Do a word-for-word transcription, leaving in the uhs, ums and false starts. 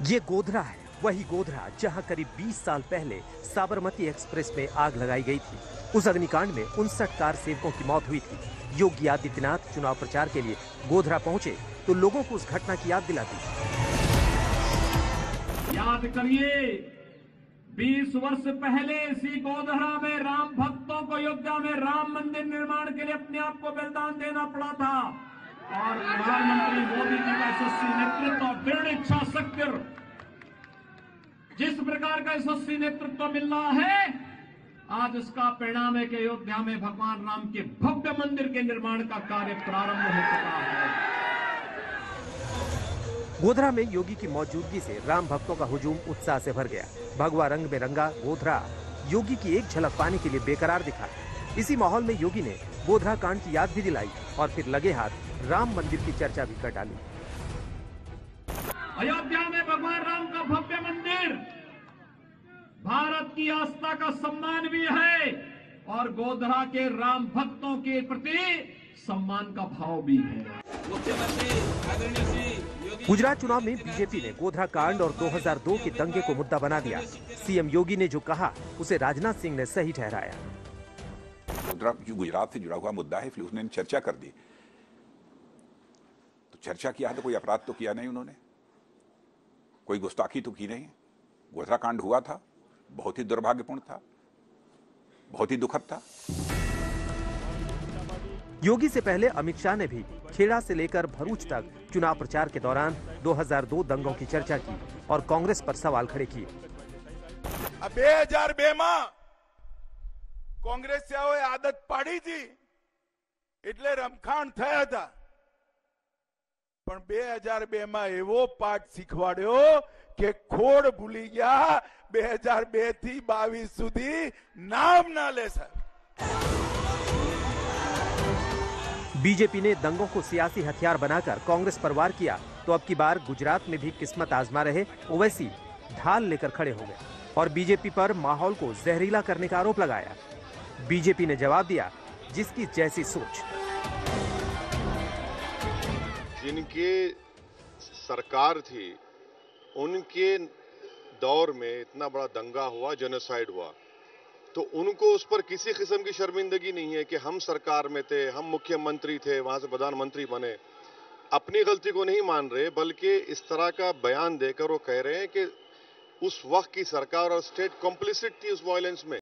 ये गोधरा है, वही गोधरा जहां करीब बीस साल पहले साबरमती एक्सप्रेस में आग लगाई गई थी। उस अग्निकांड में उनसठ कार सेवकों की मौत हुई थी। योगी आदित्यनाथ चुनाव प्रचार के लिए गोधरा पहुंचे तो लोगों को उस घटना की याद दिलाती। याद करिए, बीस वर्ष पहले इसी गोधरा में राम भक्तों को अयोध्या में राम मंदिर निर्माण के लिए अपने आप को बलिदान देना पड़ा था और प्रधानमंत्री मोदी जी का यशस्वी नेतृत्व और दृढ़ इच्छा शक्ति, जिस प्रकार का यशस्वी नेतृत्व मिल रहा है, आज इसका परिणाम है कि अयोध्या में भगवान राम के भव्य मंदिर के निर्माण का कार्य प्रारंभ हो चुका है। गोधरा में योगी की मौजूदगी से राम भक्तों का हुजूम उत्साह से भर गया। भगवा रंग में रंगा गोधरा योगी की एक झलक पाने के लिए बेकरार दिखा। इसी माहौल में योगी ने गोधरा कांड की याद भी दिलाई और फिर लगे हाथ राम मंदिर की चर्चा भी कर डाली। अयोध्या में भगवान राम का भव्य मंदिर भारत की आस्था का सम्मान भी है और गोधरा के राम भक्तों के प्रति सम्मान का भाव भी है। गुजरात चुनाव में बीजेपी ने गोधरा कांड और दो हज़ार दो के दंगे को मुद्दा बना दिया। सीएम योगी ने जो कहा उसे राजनाथ सिंह ने सही ठहराया। गोधरा जो गुजरात से जुड़ा हुआ मुद्दा है, फिर उसने चर्चा कर दी। तो चर्चा किया तो कोई अपराध तो किया नहीं उन्होंने, कोई गुस्ताखी तो की नहीं। गोधरा कांड हुआ था, बहुत ही दुर्भाग्यपूर्ण था, बहुत ही दुखद था। योगी से पहले अमित शाह ने भी खेड़ा से लेकर भरूच तक चुनाव प्रचार के दौरान दो हज़ार दो दंगों की चर्चा की और कांग्रेस पर सवाल खड़े किए। બે હજાર બે માં કોંગ્રેસિયાઓએ આદત પાડી હતી એટલે રમખાણ થયા હતા, પણ બે હજાર બે માં એવો પાઠ શીખવાડ્યો કે ખોડ ભૂલી ગયા। બે હજાર બે થી બાવીસ સુધી નામ ના લે સાહેબ। बीजेपी ने दंगों को सियासी हथियार बनाकर कांग्रेस पर वार किया तो अब की बार गुजरात में भी किस्मत आजमा रहे ओवैसी ढाल लेकर खड़े हो गए और बीजेपी पर माहौल को जहरीला करने का आरोप लगाया। बीजेपी ने जवाब दिया, जिसकी जैसी सोच। जिनके सरकार थी उनके दौर में इतना बड़ा दंगा हुआ, जेनोसाइड हुआ, तो उनको उस पर किसी किस्म की शर्मिंदगी नहीं है कि हम सरकार में थे, हम मुख्यमंत्री थे, वहां से प्रधानमंत्री बने। अपनी गलती को नहीं मान रहे, बल्कि इस तरह का बयान देकर वो कह रहे हैं कि उस वक्त की सरकार और स्टेट कॉम्प्लिसिट थी उस वायलेंस में।